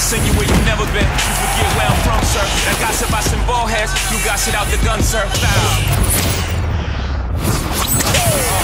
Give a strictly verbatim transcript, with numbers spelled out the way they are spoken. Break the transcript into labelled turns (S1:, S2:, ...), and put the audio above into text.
S1: send you where you never been. You forget where I'm from, sir. That gossip I send ball heads. You got shit out the gun, sir. Foul.